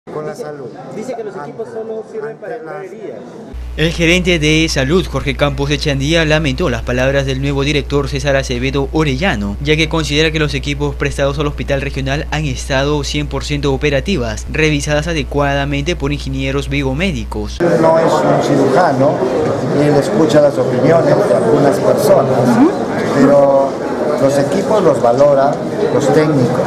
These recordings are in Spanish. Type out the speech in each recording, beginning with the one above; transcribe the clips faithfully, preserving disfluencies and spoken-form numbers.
Con la salud. Dice que los equipos solo sirven para curar heridas. El gerente de salud, Jorge Campos Echandía, lamentó las palabras del nuevo director César Acevedo Orellano, ya que considera que los equipos prestados al hospital regional han estado cien por ciento operativas, revisadas adecuadamente por ingenieros biomédicos. No es un cirujano, él escucha las opiniones de algunas personas, pero los equipos los valora los técnicos.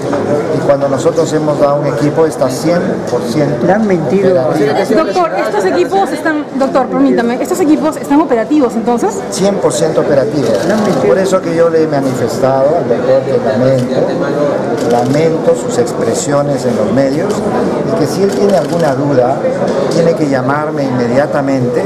Y cuando nosotros hemos dado un equipo está cien por ciento. Le han mentido. Doctor, estos equipos están, doctor, permítame, estos equipos están operativos entonces. cien por ciento operativos. Por eso que yo le he manifestado al doctor que lamento, lamento sus expresiones en los medios y que si él tiene alguna duda, tiene que llamarme inmediatamente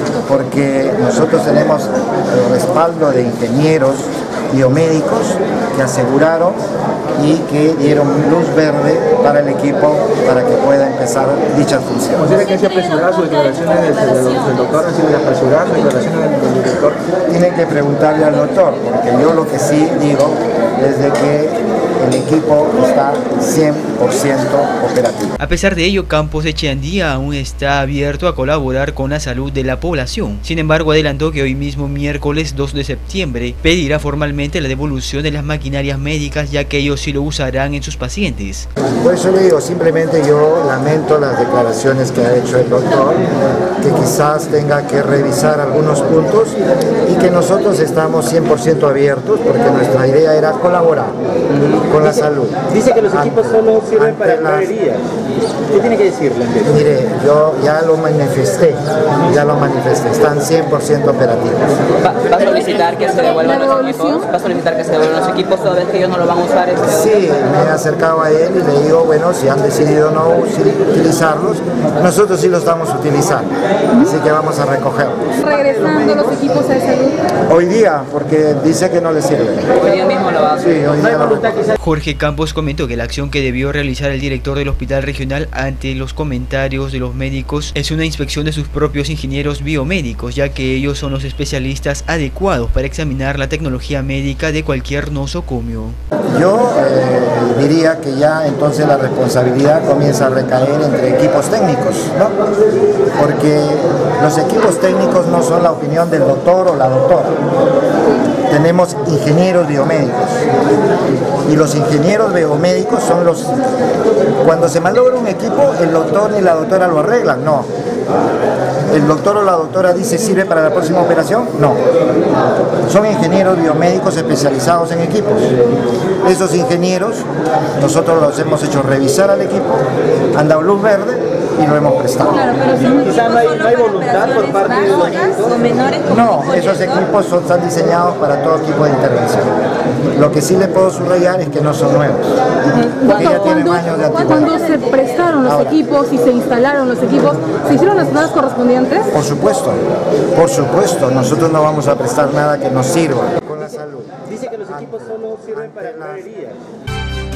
porque nosotros tenemos el respaldo de ingenieros biomédicos que aseguraron y que dieron luz verde para el equipo para que pueda empezar dichas funciones. ¿Considera que se apresuradas sus declaraciones del, del, del doctor? ¿Han sido apresuradas sus declaraciones del, del director? Tienen que preguntarle al doctor, porque yo lo que sí digo es de que el equipo está cien por ciento operativo. A pesar de ello, Campos Echandía aún está abierto a colaborar con la salud de la población. Sin embargo, adelantó que hoy mismo, miércoles dos de septiembre, pedirá formalmente la devolución de las maquinarias médicas, ya que ellos sí lo usarán en sus pacientes. Por eso le digo, simplemente yo lamento las declaraciones que ha hecho el doctor, que quizás tenga que revisar algunos puntos y que nosotros estamos cien por ciento abiertos porque nuestra idea era colaborar con la dice, salud. Dice que los equipos ante, solo sirven para las... curar heridas. ¿Qué tiene que decirle? Mire, yo ya lo manifesté, ya lo manifesté, están cien por ciento operativos. ¿Va, va a solicitar que se devuelvan los equipos? ¿Va a solicitar que se devuelvan los equipos toda vez que ellos no lo van a usar? Este sí, me he acercado a él y le digo, bueno, si han decidido no utilizarlos, nosotros sí los estamos utilizando, así que vamos a recogerlos. Regresando los equipos de salud. Hoy día, porque dice que no le sirve. Hoy día mismo lo va a hacer. Sí, hoy día lo... Jorge Campos comentó que la acción que debió realizar el director del hospital regional ante los comentarios de los médicos es una inspección de sus propios ingenieros biomédicos, ya que ellos son los especialistas adecuados para examinar la tecnología médica de cualquier nosocomio. Yo eh, diría que ya entonces la responsabilidad comienza a recaer entre equipos técnicos, ¿no? Porque los equipos técnicos no son la opinión del doctor o la doctora. Tenemos ingenieros biomédicos y los ingenieros biomédicos son los... Cuando se malogra un equipo, el doctor ni la doctora lo arreglan, no. ¿El doctor o la doctora dice sirve para la próxima operación? No. Son ingenieros biomédicos especializados en equipos. Esos ingenieros, nosotros los hemos hecho revisar al equipo, han dado luz verde y lo hemos prestado. Claro, pero si Quizá no hay, no hay voluntad por parte de los equipos. No, esos equipos son, están diseñados para todo tipo de intervención. Lo que sí le puedo subrayar es que no son nuevos, porque ya tienen años de antigüedad. Cuando se prestaron los Ahora, equipos y se instalaron los equipos, ¿se hicieron las pruebas correspondientes? Por supuesto, por supuesto, nosotros no vamos a prestar nada que nos sirva. Con la salud. Dice que los equipos solo sirven para curar heridas.